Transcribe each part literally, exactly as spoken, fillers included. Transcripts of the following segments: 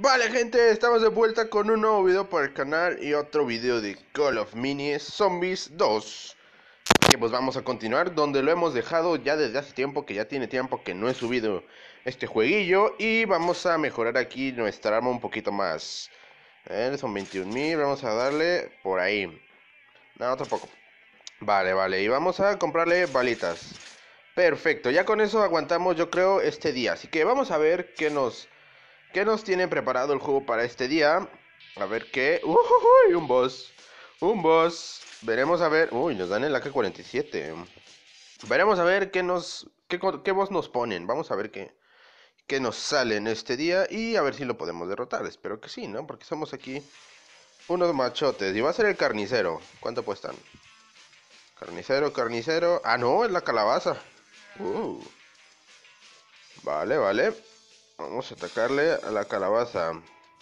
Vale, gente, estamos de vuelta con un nuevo video para el canal y otro video de Call of Mini Zombies dos. Que pues vamos a continuar donde lo hemos dejado ya desde hace tiempo, que ya tiene tiempo que no he subido este jueguillo. Y vamos a mejorar aquí nuestra arma un poquito más. A ver, son veintiún mil, vamos a darle por ahí. No, tampoco. Vale, vale, y vamos a comprarle balitas. Perfecto, ya con eso aguantamos yo creo este día. Así que vamos a ver qué nos... ¿Qué nos tiene preparado el juego para este día? A ver qué... ¡Uy! Un boss. Un boss. Veremos a ver... Uy, nos dan el A K cuarenta y siete. Veremos a ver qué nos... ¿Qué, qué boss nos ponen? Vamos a ver qué... qué nos sale en este día. Y a ver si lo podemos derrotar. Espero que sí, ¿no? Porque somos aquí unos machotes. Y va a ser el carnicero. ¿Cuánto cuestan? Carnicero, carnicero... Ah, no, es la calabaza. Uh. Vale, vale. Vamos a atacarle a la calabaza.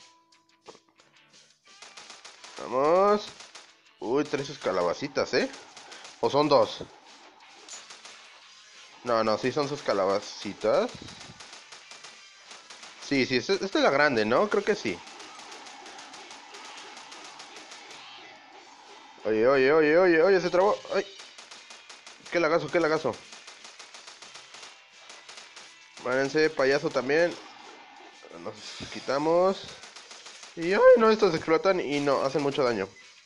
Vamos. Uy, tres sus calabacitas, ¿eh? ¿O son dos? No, no, sí son sus calabacitas. Sí, sí, esta es la grande, ¿no? Creo que sí. Oye, oye, oye, oye, oye, se trabó. Ay. Qué lagazo, qué lagazo. Váyanse, payaso también. Nos quitamos. Y ay, no, estos explotan y no, hacen mucho daño.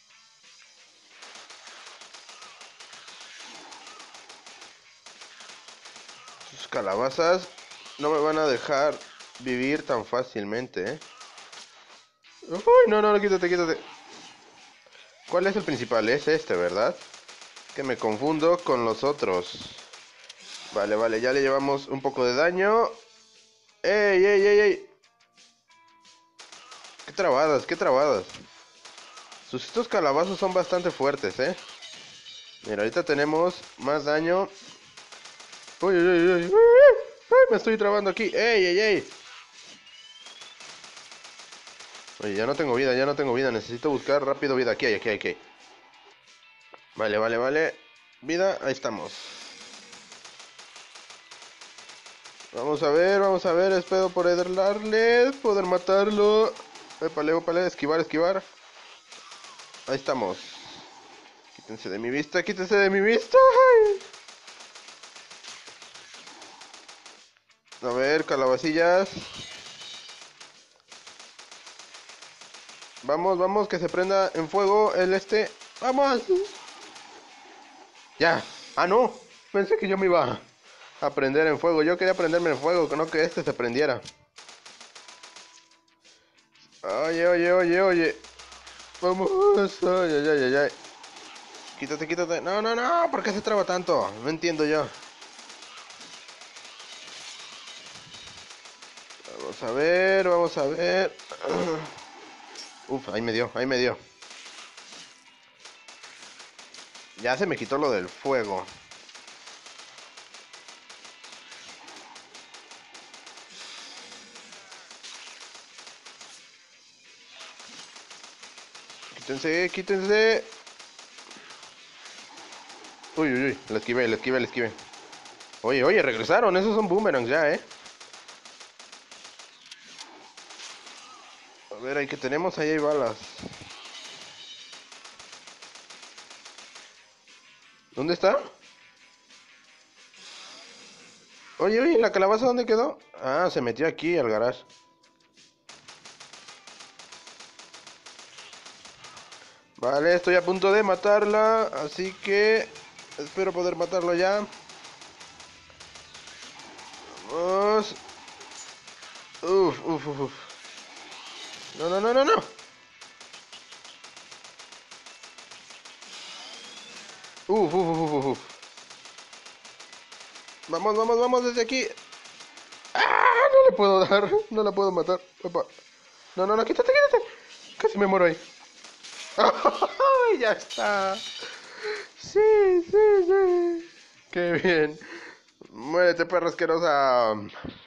Sus calabazas no me van a dejar vivir tan fácilmente, ¿eh? Uy, no, no, no, quítate, quítate. ¿Cuál es el principal? Es este, ¿verdad? Que me confundo con los otros. Vale, vale, ya le llevamos un poco de daño. ¡Ey, ey, ey, ey! ¡Qué trabadas, qué trabadas! Sus estos calabazos son bastante fuertes, ¿eh? Mira, ahorita tenemos más daño. ¡Uy, uy, uy, uy! ¡Uy! Me estoy trabando aquí. ¡Ey, ey, ey! Oye, ya no tengo vida, ya no tengo vida. Necesito buscar rápido vida. Aquí hay, aquí hay, aquí hay. Vale, vale, vale. Vida, ahí estamos. Vamos a ver, vamos a ver. Espero poder darle, poder matarlo. Épale, épale, esquivar, esquivar. Ahí estamos. Quítense de mi vista, quítense de mi vista. ¡Ay! A ver, calabacillas. Vamos, vamos, que se prenda en fuego el este. ¡Vamos! Ya. Ah, no. Pensé que yo me iba a prender en fuego. Yo quería prenderme en fuego, que no que este se prendiera. Oye, oye, oye, oye. Vamos. Ay, ay, ay, ay, ay. Quítate, quítate. No, no, no. ¿Por qué se traba tanto? No entiendo yo. Vamos a ver, vamos a ver. Uf, ahí me dio, ahí me dio. Ya se me quitó lo del fuego. Quítense, quítense. Uy, uy, uy. La esquivé, la esquivé, la esquivé. Oye, oye, regresaron. Esos son boomerangs ya, eh. A ver, ahí que tenemos, ahí hay balas. ¿Dónde está? Oye, oye, ¿la calabaza dónde quedó? Ah, se metió aquí al garage. Vale, estoy a punto de matarla, así que espero poder matarlo ya. Vamos. Uf, uf, uf, uf. No, no, no, no, no. Uf, uf, uf, uf, uf. Vamos, vamos, vamos desde aquí. ¡Ah! No le puedo dar, no la puedo matar. Opa. No, no, no, quítate, quítate. Casi me muero ahí. ¡Ay, ya está! Sí, sí, sí. Qué bien. Muérete, perra asquerosa.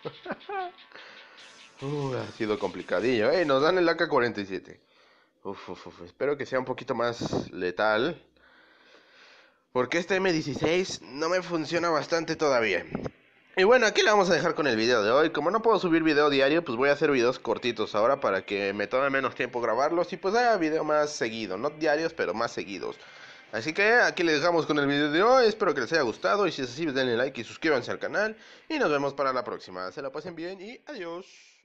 Uh, ha sido complicadillo. Ey, nos dan el A K cuarenta y siete. Uf, uf, uf. Espero que sea un poquito más letal. Porque este M dieciséis no me funciona bastante todavía. Y bueno, aquí le vamos a dejar con el video de hoy. Como no puedo subir video diario, pues voy a hacer videos cortitos ahora para que me tome menos tiempo grabarlos y pues haga video más seguido, no diarios, pero más seguidos. Así que aquí les dejamos con el video de hoy, espero que les haya gustado y si es así, denle like y suscríbanse al canal y nos vemos para la próxima. Se la pasen bien y adiós.